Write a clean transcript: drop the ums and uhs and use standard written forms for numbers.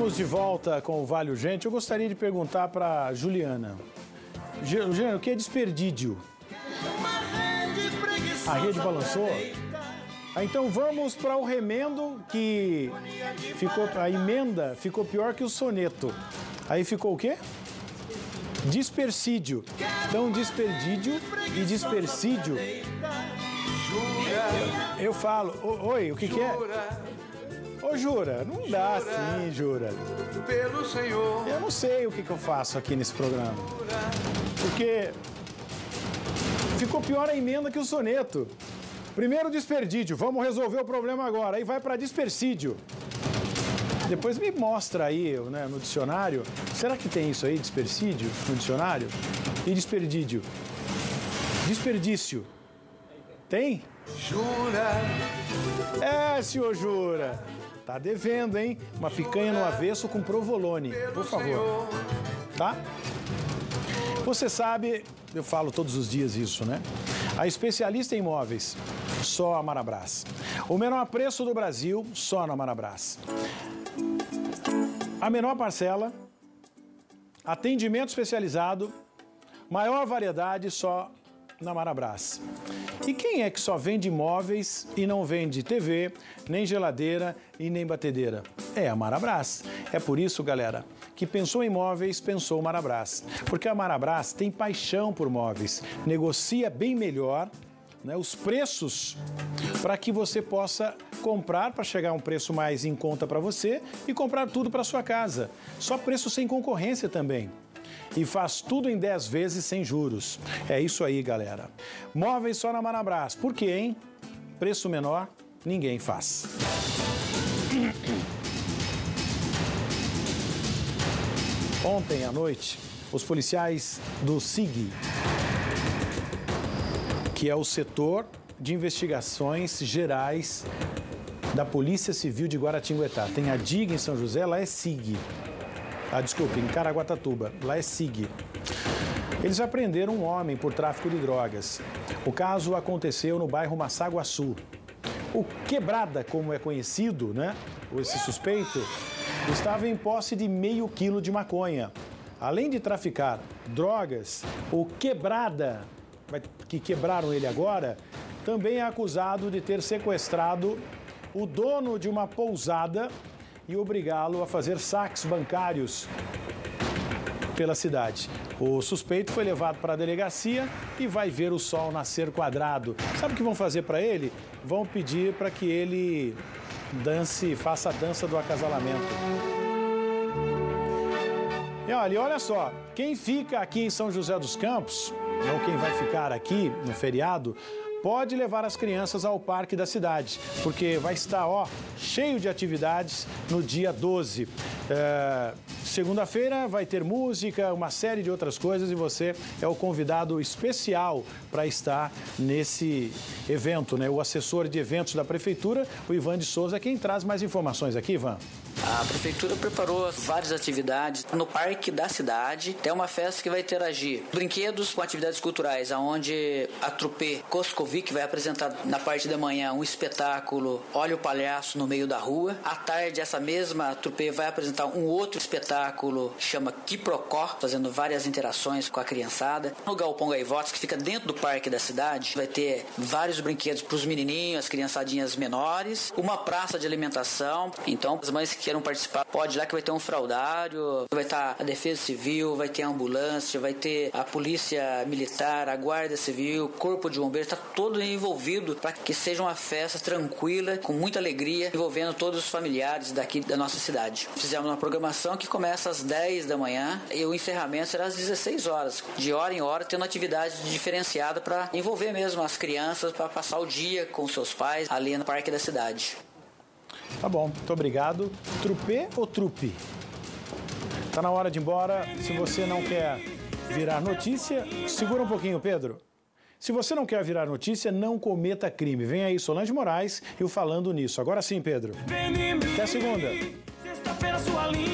Estamos de volta com o Vale Urgente. Eu gostaria de perguntar para Juliana. Juliana, o que é desperdício? A rede balançou? Então vamos para o remendo que ficou, a emenda ficou pior que o soneto. Aí ficou o quê? Dispersídio. Então desperdício e dispersídio. Eu falo, oi, o que é? Ô, Jura, não dá assim, Jura. Pelo Senhor. Eu não sei o que eu faço aqui nesse programa. Porque ficou pior a emenda que o soneto. Primeiro desperdício, vamos resolver o problema agora. Aí vai para dispersídio. Depois me mostra aí, né, no dicionário. Será que tem isso aí, dispersídio, no dicionário? E desperdício? Desperdício. Tem? Jura. É, senhor Jura. Tá devendo, hein? Uma picanha no avesso com provolone, por favor. Tá? Você sabe, eu falo todos os dias isso, né? A especialista em imóveis, só a Marabras. O menor preço do Brasil, só na Marabras. A menor parcela, atendimento especializado, maior variedade, só na Marabras. E quem é que só vende imóveis e não vende TV, nem geladeira e nem batedeira? É a Marabras. É por isso, galera, que pensou em móveis, pensou Marabras. Porque a Marabras tem paixão por móveis, negocia bem melhor, né, os preços para que você possa comprar para chegar a um preço mais em conta para você e comprar tudo para sua casa. Só preço sem concorrência também. E faz tudo em 10 vezes sem juros. É isso aí, galera. Móveis só na Marabras. Por quê, hein? Preço menor, ninguém faz. Ontem à noite, os policiais do SIG, que é o setor de investigações gerais da Polícia Civil de Guaratinguetá. Tem a DIG em São José, lá é SIG. Desculpe, em Caraguatatuba, lá é SIG. Eles apreenderam um homem por tráfico de drogas. O caso aconteceu no bairro Massaguaçu. O Quebrada, como é conhecido, né? Esse suspeito, estava em posse de meio quilo de maconha. Além de traficar drogas, o Quebrada, que quebraram ele agora, também é acusado de ter sequestrado o dono de uma pousada e obrigá-lo a fazer saques bancários pela cidade. O suspeito foi levado para a delegacia e vai ver o sol nascer quadrado. Sabe o que vão fazer para ele? Vão pedir para que ele faça a dança do acasalamento. E olha só, quem fica aqui em São José dos Campos, ou quem vai ficar aqui no feriado, pode levar as crianças ao parque da cidade, porque vai estar, cheio de atividades no dia 12. Segunda-feira vai ter música, uma série de outras coisas e você é o convidado especial para estar nesse evento, né? O assessor de eventos da Prefeitura, o Ivan de Souza, é quem traz mais informações aqui, Ivan. A Prefeitura preparou várias atividades no parque da cidade. Tem uma festa que vai interagir brinquedos com atividades culturais, onde a trupe Coscovic vai apresentar na parte da manhã um espetáculo Olha o Palhaço no Meio da Rua. À tarde, essa mesma trupe vai apresentar um outro espetáculo que chama Quiprocó, fazendo várias interações com a criançada. No Galpão Gaivotas, que fica dentro do parque da cidade, vai ter vários brinquedos para os menininhos, as criançadinhas menores, uma praça de alimentação. Então, as mães que queiram participar, pode ir lá que vai ter um fraudário, vai estar a Defesa Civil, vai ter a ambulância, vai ter a Polícia Militar, a Guarda Civil, Corpo de Bombeiros, está todo envolvido para que seja uma festa tranquila, com muita alegria, envolvendo todos os familiares daqui da nossa cidade. Fizemos uma programação que começa às 10 da manhã e o encerramento será às 16 horas, de hora em hora, tendo atividade diferenciada para envolver mesmo as crianças, para passar o dia com seus pais ali no parque da cidade. Tá bom, muito obrigado. Trupê ou trupe? Tá na hora de ir embora. Se você não quer virar notícia, segura um pouquinho, Pedro. Se você não quer virar notícia, não cometa crime. Vem aí Solange Moraes e o Falando Nisso. Agora sim, Pedro. Até segunda.